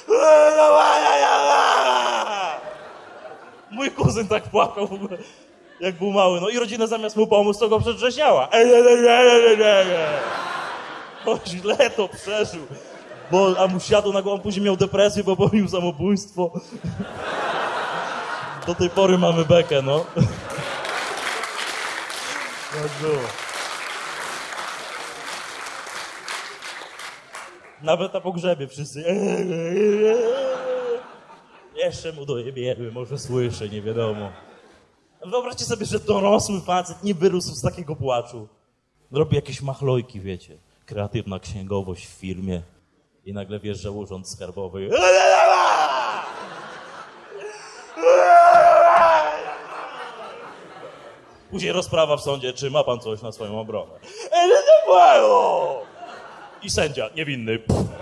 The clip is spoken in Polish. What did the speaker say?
Mój kuzyn tak płakał w ogóle, jak był mały. No i rodzina zamiast mu pomóc, to go przedrzeźniała. O, źle to przeżył. A mu siadł na głowę, później miał depresję, bo popełnił samobójstwo. Do tej pory mamy bekę, no. Tak było. Nawet na pogrzebie wszyscy. Jeszcze mu dojebiemy, może słyszę, nie wiadomo. Wyobraźcie sobie, że dorosły facet nie wyrósł z takiego płaczu. Robi jakieś machlojki, wiecie. Kreatywna księgowość w firmie. I nagle wjeżdża urząd skarbowy. Później rozprawa w sądzie, czy ma pan coś na swoją obronę. I sędzia, niewinny.